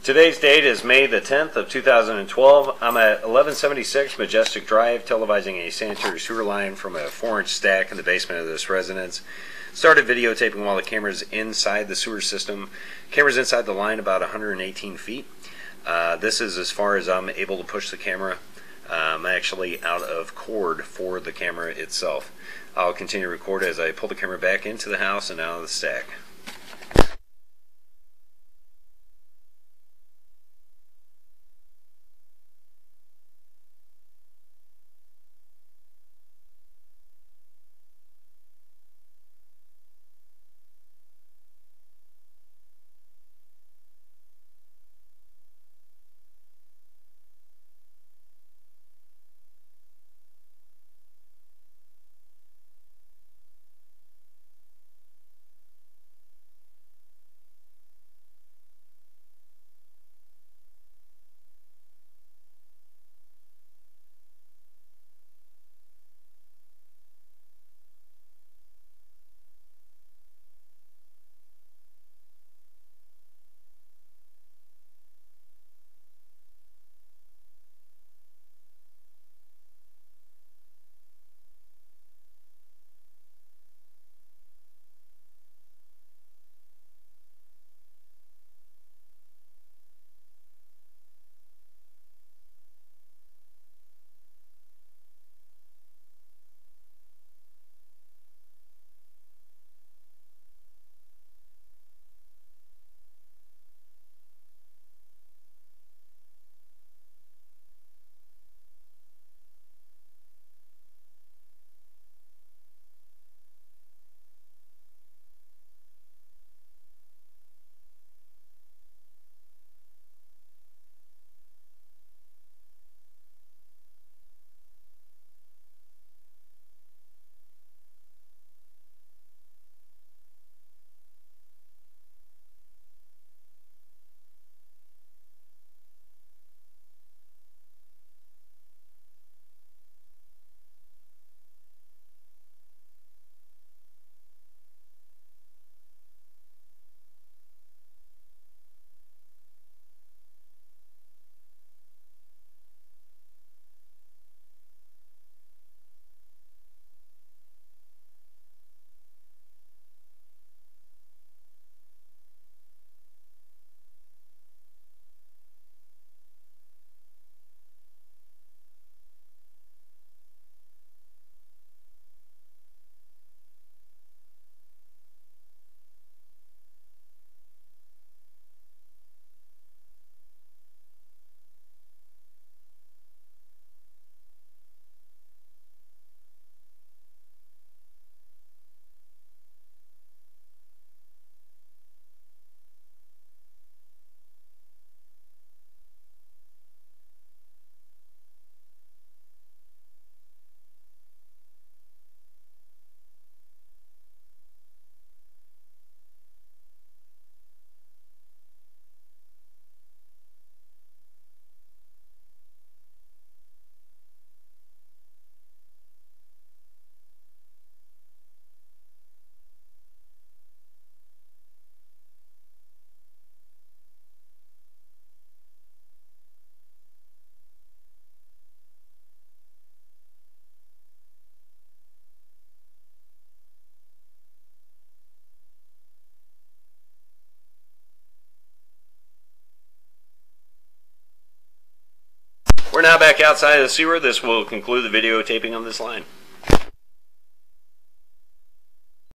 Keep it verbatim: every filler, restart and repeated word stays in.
Today's date is May the tenth of two thousand twelve. I'm at eleven seventy-six Majestic Drive, televising a sanitary sewer line from a four inch stack in the basement of this residence. Started videotaping while the camera's inside the sewer system. Camera's inside the line about one hundred eighteen feet. Uh, this is as far as I'm able to push the camera. Uh, I'm actually out of cord for the camera itself. I'll continue to record as I pull the camera back into the house and out of the stack. We're now back outside of the sewer. This will conclude the videotaping on this line.